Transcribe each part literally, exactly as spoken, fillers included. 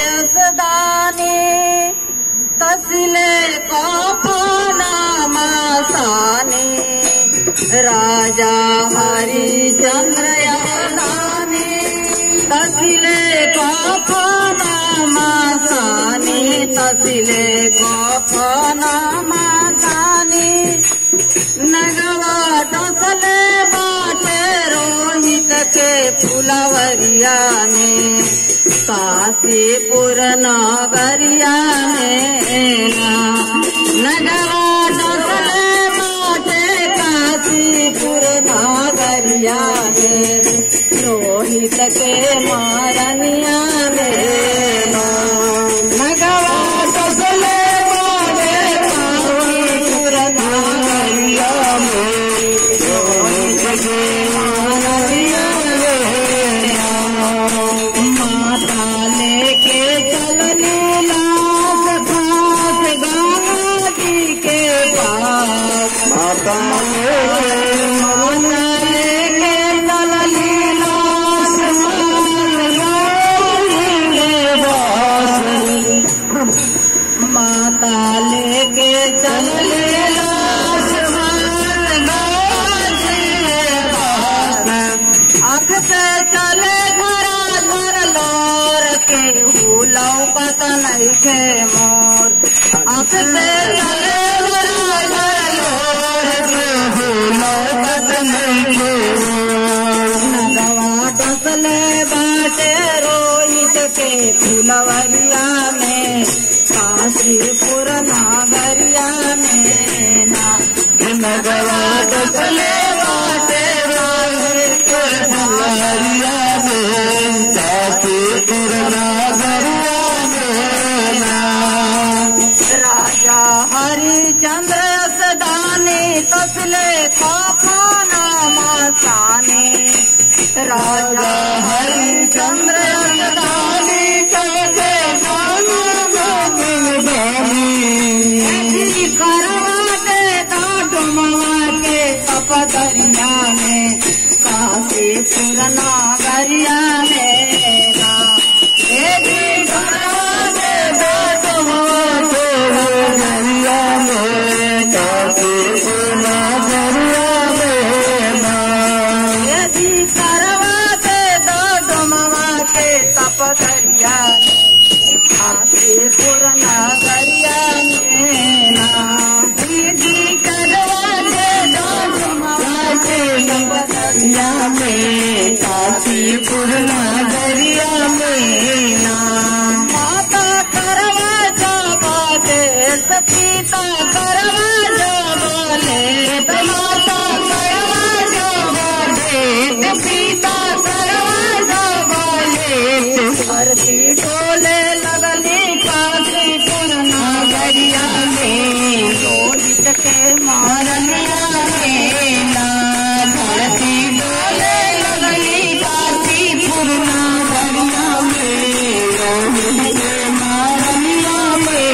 दानी तसले कफना मसानी राजा हरिचंद्र दानी तसले कफना मसानी तसले कफना मसानी नगवा तसले बाटे रोहित के फुलवरिया में काशीपुर नगरिया में नगवा तसले बाटे काशीपुर नगरिया में रोहित के मारनिया में नगवा तसले बाटे काशीपुर नगरिया में रोहित के मारनिया माता लेके चलने लाश खास गंगा जी के पास माता लेके चलने लाश माता लेके चलने लाश आँख से चले लौकत नहीं खे मोर आँख से लौकत नहीं खे नगवा तसले बाटे रोहित के फुलवरिया में काशीपुर नगरिया में नगवा तसले बाटे रोहित के फुलवरिया में काशीपुर हरिचंद्र सदानी तसले कफना मसानी राजा हरिचंद्र सदानी तसले करवाते डुमवा के तपदरिया में काशीपुर नगरिया में काशीपुर नगरिया में नगरिया में काशीपुर नगरिया में माता करवा जावा देश पिता करवा जावा ले माता करवा जावा देश पिता करवा जावा ले धरती डोले लगली काशीपुर नगरिया में रोहित के मारनिया में धरती डोले लगली काशीपुर नगरिया में रोहित के मारनिया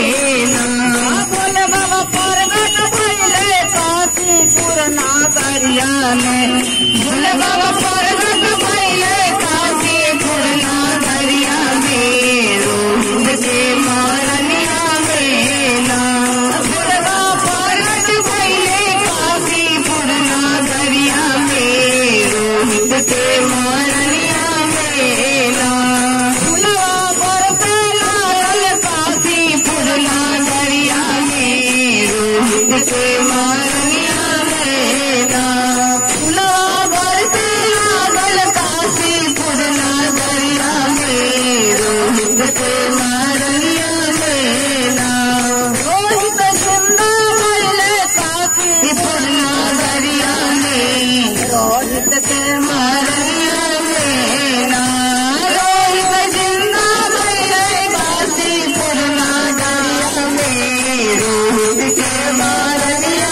में बोले बाबा प्रगट भइले काशीपुर नगरिया में बोले बाबा प्रगट भइले काशीपुर नगरिया में रोहित के मारनिया में बोले बाबा प्रगट भइले काशीपुर नगरिया में रोहित के मारनिया में फुलवा बरसे लागल काशीपुर नगरिया में रोहित के मारनिया में फुलवा बरसे लागल काशीपुर नगरिया में रोहित के मारनिया में रोहित जिंदा भइले काशीपुर नगरिया में रोहित के मारनिया में रोहित जिंदा भइले काशीपुर नगरिया में रोहित के मारनिया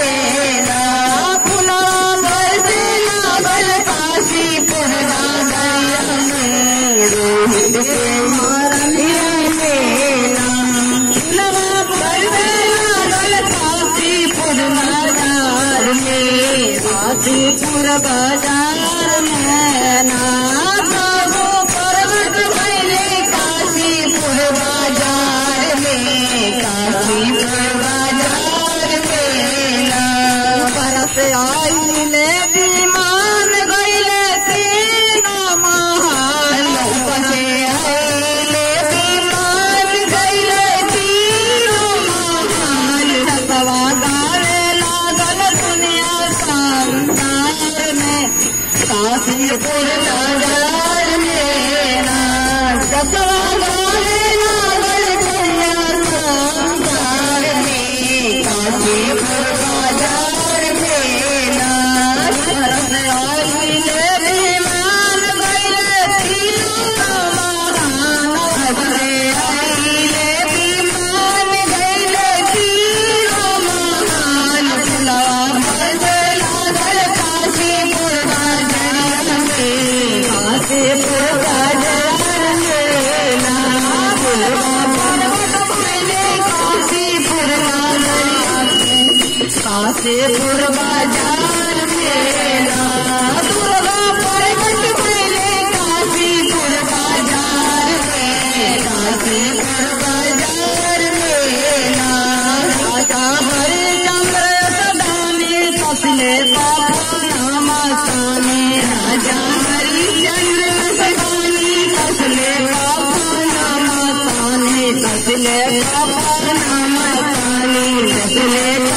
में फुलवा बरसे लागल काशीपुर नगरिया में रोहित के मारनिया में फुलवा बरसे लागल काशीपुर नगर में काशीपुर बाजार में ना प्रगट भइले काशीपुर काशीपुर बाजार में, काशीपुर बाजार में ना बरस आईले विमान गईले तीनों महान, बसे आईले विमान गईले तीनों महान, रसवा गावे लागल दुनिया संसार में, काशीपुर बाजार में ना रसवा गावे लागल दुनिया संसार में, काशीपुर बाजार में ना बरस आईले विमान गईले तीनों महान, बसे आईले विमान गईले तीनों महान, फुलवा बरसे लागल काशीपुर बाजार में, काशीपुर बाजार में ना फुलवा बरसे काशीपुर बाजार में, काशीपुर बाजार में ना दुर्गा प्रकट भइले काशीपुर बाजार में, काशीपुर बाजार में ना राजा हरिचंद्र सदानी कसले बाबा नाम साने, राजा हरिचंद्र सदानी कसले बाबा नाम साने, कसले बाबा नाम साने, कसले